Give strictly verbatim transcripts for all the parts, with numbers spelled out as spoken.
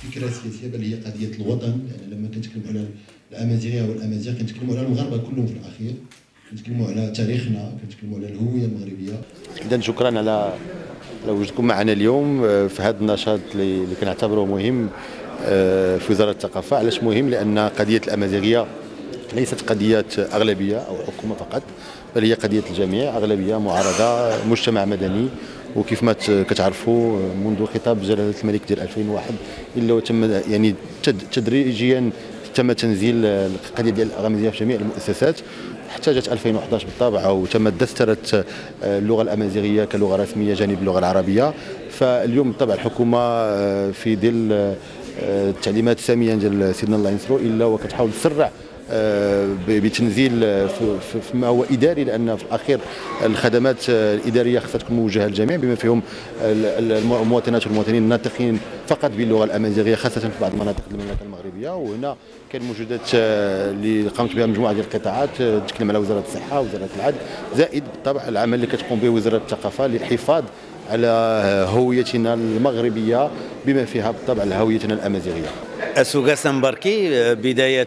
فكره سياسيه بل هي قضيه الوطن. يعني لما كنتكلموا على الامازيغيه والامازيغ كنتكلموا على المغاربه كلهم في الاخير، كنتكلموا على تاريخنا، كنتكلموا على الهويه المغربيه. اذا شكرا على على وجودكم معنا اليوم في هذا النشاط اللي كنعتبره مهم في وزاره الثقافه. علاش مهم؟ لان قضيه الامازيغيه ليست قضيه اغلبيه او حكومه فقط، بل هي قضيه الجميع، اغلبيه، معارضه، مجتمع مدني. وكيف ما كتعرفوا منذ خطاب جلاله الملك ديال ألفين وواحد الا وتم يعني تدريجيا تم تنزيل القضيه ديال الامازيغيه في جميع المؤسسات حتى جات ألفين وأحد عشر بالطبع، وتم دسترت اللغه الامازيغيه كلغه رسميه جانب اللغه العربيه. فاليوم بالطبع الحكومه في ظل التعليمات الساميه ديال سيدنا الله ينصرو الا وكتحاول تسرع بتنزيل فيما هو اداري، لان في الاخير الخدمات الاداريه خصها تكون موجهه للجميع بما فيهم المواطنات والمواطنين الناطقين فقط باللغه الامازيغيه خاصه في بعض المناطق المملكه المغربيه. وهنا كاين موجودات اللي قامت بها مجموعه ديال القطاعات، تتكلم على وزاره الصحه، وزاره العدل، زائد بالطبع العمل اللي كتقوم به وزاره الثقافه للحفاظ على هويتنا المغربيه بما فيها بالطبع هويتنا الامازيغيه. أسوغا سامباركي، بداية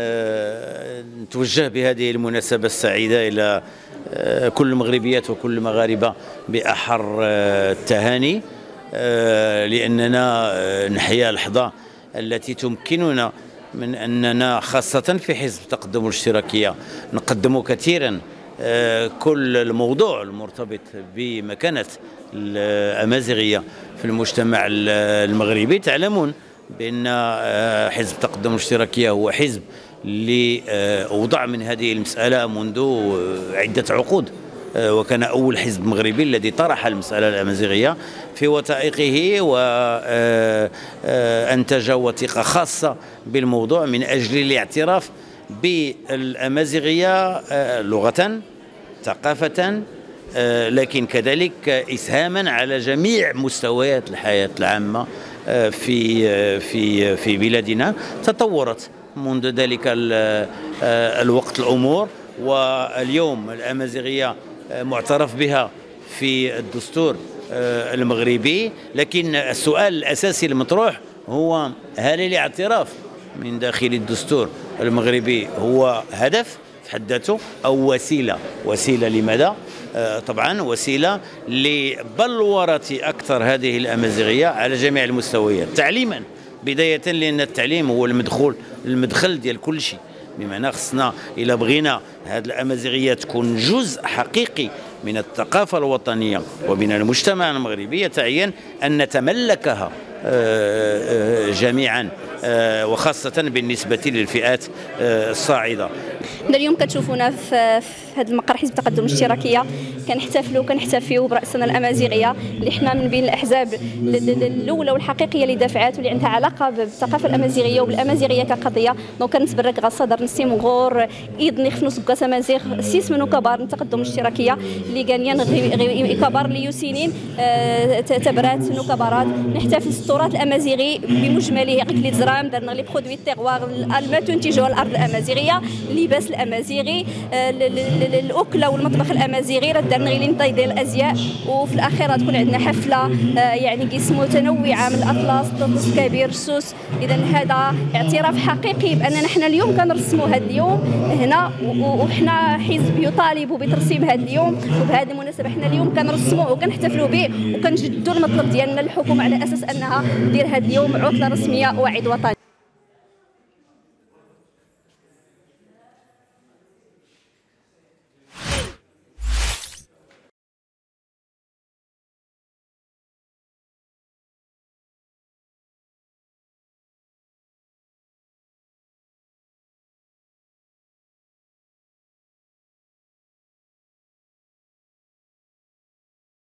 نتوجه بهذه المناسبة السعيدة إلى كل المغربيات وكل المغاربة بأحر التهاني، لأننا نحيا اللحظة التي تمكننا من أننا خاصة في حزب التقدم والاشتراكية نقدم كثيرا كل الموضوع المرتبط بمكانة الأمازيغية في المجتمع المغربي. تعلمون بأن حزب التقدم والاشتراكية هو حزب اللي أوضع من هذه المسألة منذ عدة عقود، وكان أول حزب مغربي الذي طرح المسألة الأمازيغية في وثائقه وأنتج وثيقة خاصة بالموضوع من أجل الاعتراف بالأمازيغية لغة، ثقافة، لكن كذلك إسهاما على جميع مستويات الحياة العامة في في في بلادنا. تطورت منذ ذلك الوقت الأمور، واليوم الأمازيغية معترف بها في الدستور المغربي. لكن السؤال الأساسي المطروح هو: هل الاعتراف من داخل الدستور المغربي هو هدف في حد ذاته أو وسيلة؟ وسيلة لماذا؟ طبعا وسيلة لبلورة أكثر هذه الأمازيغية على جميع المستويات، تعليما بداية، لأن التعليم هو المدخول المدخل ديال كل شيء. بمعنى خصنا إلا بغينا هذه الأمازيغية تكون جزء حقيقي من الثقافة الوطنية ومن المجتمع المغربي، يتعين أن نتملكها جميعا، وخاصة بالنسبة للفئات الصاعدة. اليوم كتشوفونا في هذا المقر حزب التقدم والاشتراكيه كنحتفلوا كنحتفيو برأسنا الامازيغيه اللي حنا من بين الاحزاب الاولى والحقيقيه اللي دافعات واللي عندها علاقه بالثقافه الامازيغيه وبالامازيغيه كقضيه. دونك كنتبرك غصدر نسيم غور ايض نخفنوس بكاس امازيغ سيس منو كبار التقدم والاشتراكيه اللي كانيان كبار اللي يوسينين تبرات نو كبارات نحتفل التراث الامازيغي بمجمله. قلت زرام درنا لي برودوي تيغوار ما تنتجه الارض الامازيغيه، اللباس الامازيغي، الاكله والمطبخ الامازيغي، راه درنا غير نطاي ديال الازياء. وفي الاخير غتكون عندنا حفله يعني كيس متنوعه من الاطلس طقس كبير سوس. اذا هذا اعتراف حقيقي باننا حنا اليوم كنرسموا هذا اليوم هنا، وحنا حزب يطالب بترسيم هذا اليوم. وبهذه المناسبه حنا اليوم كنرسموا وكنحتفلوا به وكنجدوا المطلب ديالنا للحكومه على اساس انها دير هذا اليوم عطله رسميه وعيد وطني.